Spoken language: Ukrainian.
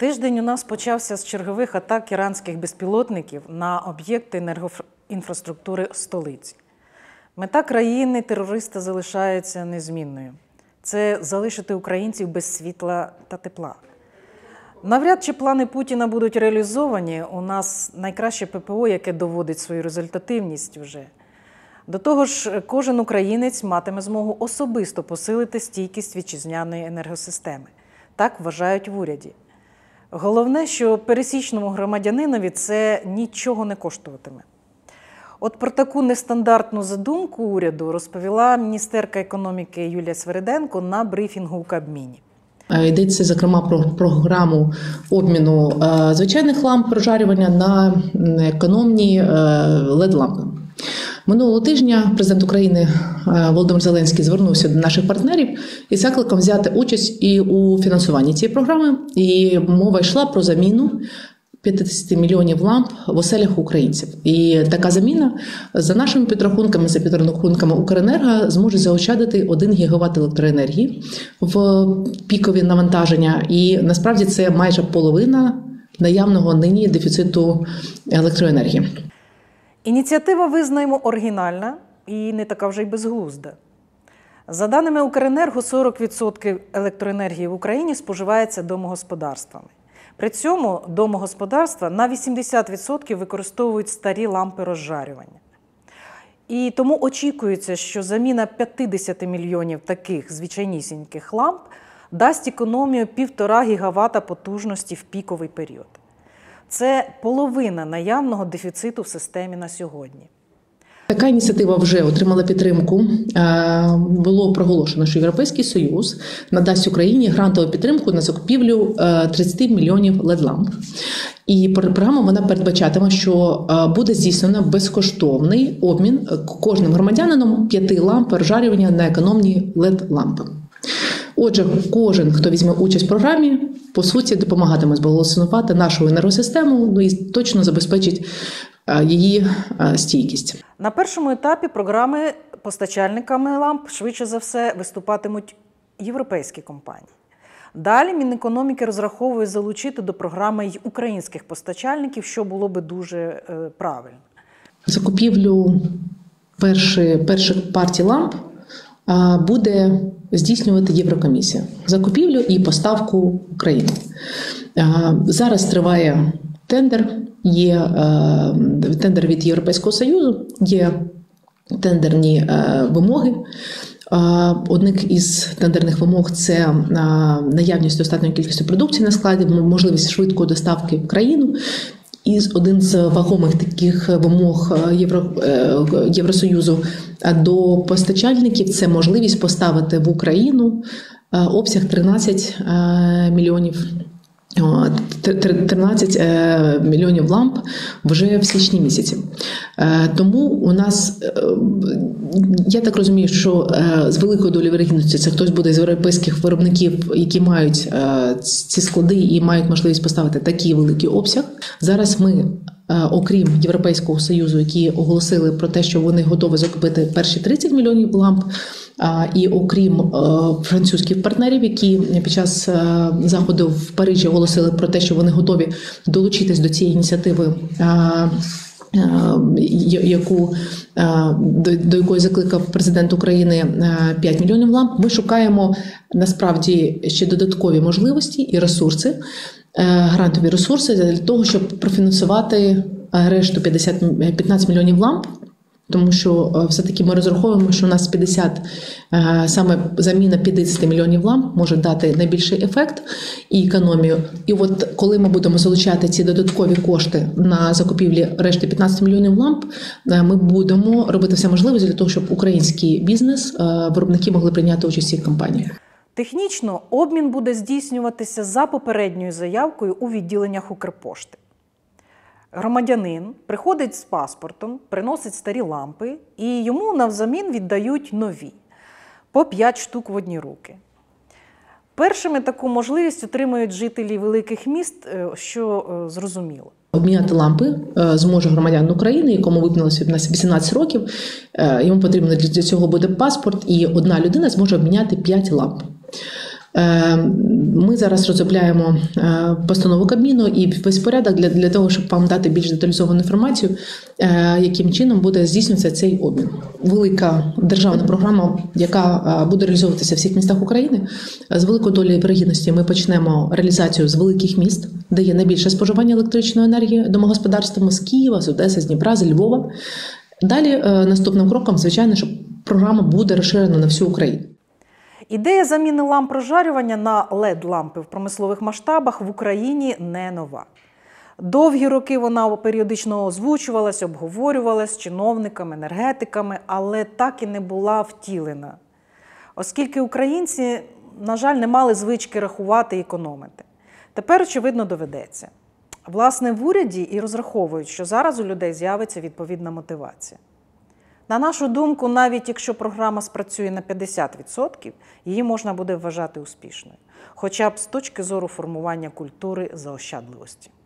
Тиждень у нас почався з чергових атак іранських безпілотників на об'єкти енергоінфраструктури столиці. Мета країни-терориста залишається незмінною. Це залишити українців без світла та тепла. Навряд чи плани Путіна будуть реалізовані. У нас найкраще ППО, яке доводить свою результативність вже. До того ж, кожен українець матиме змогу особисто посилити стійкість вітчизняної енергосистеми. Так вважають в уряді. Головне, що пересічному громадянинові це нічого не коштуватиме. От про таку нестандартну задумку уряду розповіла міністерка економіки Юлія Свериденко на брифінгу у Кабміні. Йдеться, зокрема, про програму обміну звичайних ламп прожарювання на економні LED-лампи. Минулого тижня президент України Володимир Зеленський звернувся до наших партнерів із закликом взяти участь і у фінансуванні цієї програми. І мова йшла про заміну 50 мільйонів ламп в оселях українців. І така заміна, за нашими підрахунками, за підрахунками Укренерго, зможе заощадити 1 гігават електроенергії в пікові навантаження. І насправді це майже половина наявного нині дефіциту електроенергії. Ініціатива, визнаємо, оригінальна і не така вже й безглузда. За даними Укренерго, 40% електроенергії в Україні споживається домогосподарствами. При цьому домогосподарства на 80% використовують старі лампи розжарювання. І тому очікується, що заміна 50 мільйонів таких звичайнісіньких ламп дасть економію 1,5 гігавата потужності в піковий період. Це половина наявного дефіциту в системі на сьогодні. Така ініціатива вже отримала підтримку. Було проголошено, що Європейський Союз надасть Україні грантову підтримку на закупівлю 30 мільйонів LED-ламп. І програма вона передбачатиме, що буде здійснено безкоштовний обмін кожним громадянином 5 ламп розжарювання на економні LED-лампи. Отже, кожен, хто візьме участь в програмі, по суті, допомагатиме збалансувати нашу енергосистему, ну і точно забезпечить її стійкість. На першому етапі програми постачальниками ламп, швидше за все, виступатимуть європейські компанії. Далі Мінекономіки розраховує залучити до програми й українських постачальників, що було би дуже правильно. Закупівлю перших партій ламп буде здійснювати Єврокомісія. Закупівлю і поставку в Україну. Зараз триває тендер. Є тендер від Європейського Союзу, є тендерні вимоги. Одних із тендерних вимог – це наявність достатньої кількості продукції на складі, можливість швидкої доставки в країну. І один з вагомих таких вимог Євросоюзу до постачальників – це можливість поставити в Україну обсяг 13 мільйонів ламп вже в січні місяці. Тому у нас, я так розумію, що з великою долею вірогідності це хтось буде з європейських виробників, які мають ці склади і мають можливість поставити такий великий обсяг. Зараз ми, окрім Європейського Союзу, які оголосили про те, що вони готові закупити перші 30 мільйонів ламп, і окрім французьких партнерів, які під час заходу в Парижі оголосили про те, що вони готові долучитись до цієї ініціативи, до якої закликав президент України 5 мільйонів ламп, ми шукаємо насправді ще додаткові можливості і ресурси, грантові ресурси для того, щоб профінансувати решту 15 мільйонів ламп. Тому що все-таки ми розраховуємо, що у нас саме заміна 50 мільйонів ламп може дати найбільший ефект і економію. І от коли ми будемо залучати ці додаткові кошти на закупівлі решти 15 мільйонів ламп, ми будемо робити все можливе для того, щоб український бізнес, виробники могли прийняти участь в цих кампаніях. Технічно обмін буде здійснюватися за попередньою заявкою у відділеннях Укрпошти. Громадянин приходить з паспортом, приносить старі лампи і йому навзамін віддають нові, по 5 штук в одні руки. Першими таку можливість отримують жителі великих міст, що зрозуміло. Обміняти лампи зможе громадянин України, якому виповнилося 18 років. Йому потрібно для цього буде паспорт, і одна людина зможе обміняти 5 ламп. Ми зараз розробляємо постанову Кабміну і весь порядок для того, щоб вам дати більш деталізовану інформацію, яким чином буде здійснюватися цей обмін. Велика державна програма, яка буде реалізовуватися в всіх містах України. З великою долею вирогідності ми почнемо реалізацію з великих міст, де є найбільше споживання електричної енергії домогосподарствами, з Києва, з Одеси, з Дніпра, з Львова. Далі наступним кроком, звичайно, що програма буде розширена на всю Україну. Ідея заміни ламп прожарювання на LED-лампи в промислових масштабах в Україні не нова. Довгі роки вона періодично озвучувалась, обговорювалась чиновниками, енергетиками, але так і не була втілена. Оскільки українці, на жаль, не мали звички рахувати і економити. Тепер, очевидно, доведеться. Власне, в уряді і розраховують, що зараз у людей з'явиться відповідна мотивація. На нашу думку, навіть якщо програма спрацює на 50%, її можна буде вважати успішною. Хоча б з точки зору формування культури заощадливості.